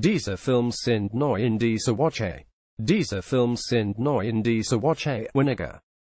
Diese Films sind neu in dieser Woche. Diese Films sind neu in dieser Woche. Weniger.